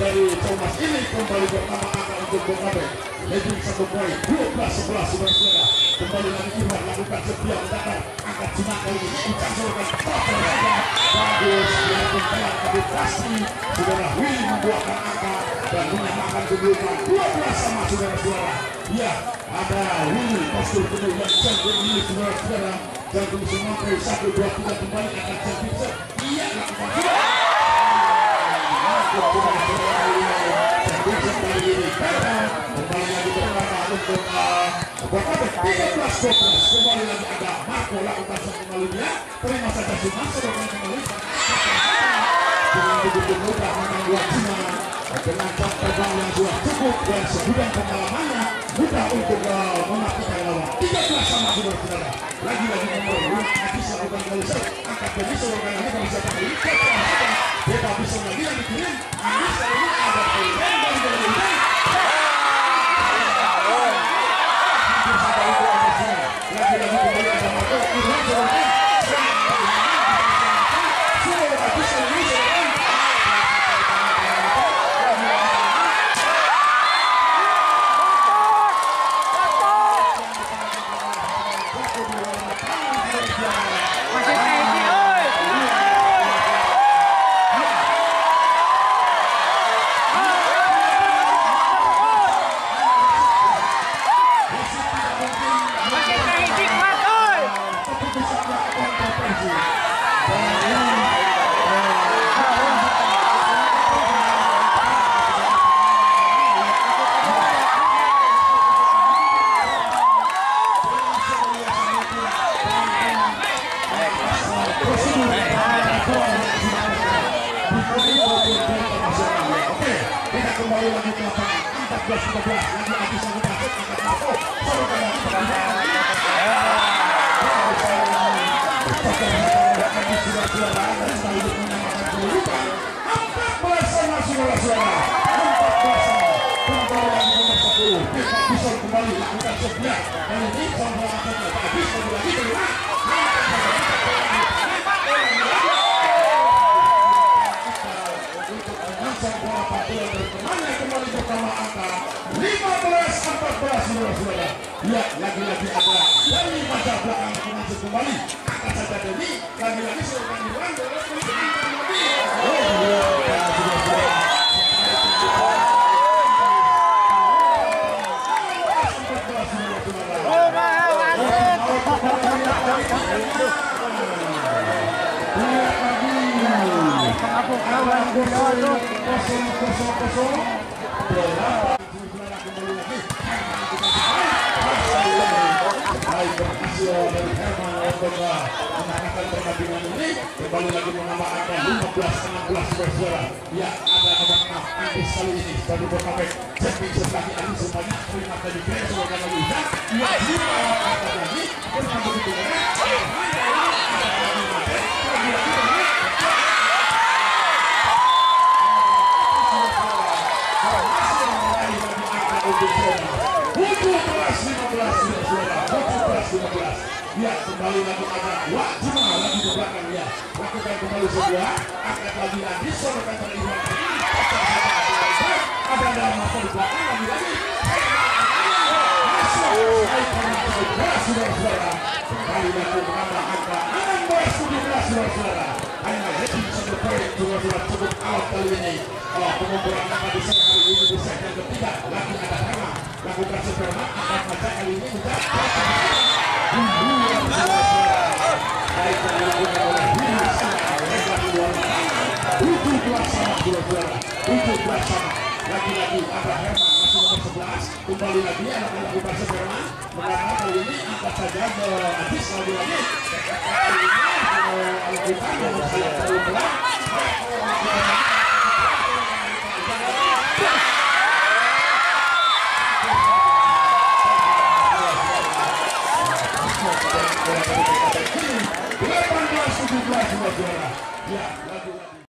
dari Thomas ini kembali pertama angka untuk Bokabe. Leading 1 poin, 12-11 saudara-saudara. Kembali lagi Irwan lakukan setiap mendatar angkat Zimal kali ini. Ujang sorokan bagus, dilakukan telah tapi pasti saudara Willy membuahkan angka dan menyamakan kedudukan 12 sama saudara-saudara. Ya, ada Willy postur kedua yang cantik ini saudara-saudara. Jangan sampai 1, 2, 3 kembali akan cantik. Iya lakukan kembali lagi pertama untuk kembali lagi ada Marco lakukan satu kembalinya. Terima saja Zimal sorokan kembali dengan begitu mudah membuat Zimal dengan jam terbang yang sudah cukup dan segudang pengalamannya mudah untuk mematikan lawan. 13 sama saudara-saudara. Lagi-lagi nomor 2 habis lakukan kembali angkat dari sorokan lagi kalau bisa kembali kita bisa lagi yang dikirim habis kali ini ada pilihan dari Ujang. Lagi-lagi kembali ada Maja Ujang sorokan habis kali ini kembali lagi ke lapangan 14-13 lagi habis satu pasir angkat Marco sorokan lagi kembali lakukan sebelah dan ini sama habis kembali lagi terima kembali pertama angka 15-14 saudara-saudara. Ya, lagi-lagi ada Dani Maja belakang masuk kembali angkat saja Dani lagi-lagi sorokan Irwan kembali lagi menambah angka 15-16 saudara. Ya, ada nomor 6 Antis kali ini dari Bokabe. Championship lagi ada semuanya terima tadi keren sorokan lagi Ujang. Ya, Zimal angkat lagi dengan begitu ya, kembali lagi ada Zimal lagi di belakang ya. Lakukan kembali sebuah angkat lagi Adi sorokan dari Irwan. Ada dalam masa di belakang lagi. Saudara-saudara, kembali lagi menambah angka 16-17 saudara-saudara. Hanya heading 1 poin saudara-saudara cukup out kali ini. Pengumpulan angka di sana kali ini di set yang ketiga lagi ada Tarkam lakukan sperma angkat Maja kali ini sudah baik yang dilakukan oleh Willy lagi-lagi ada Herman masih nomor 11 kembali lagi anak melakukan sperma mengatakan kali ini angkat saja ke habis lagi-lagi kali ini kita nomor saya terlalu pelan ya, lagi-lagi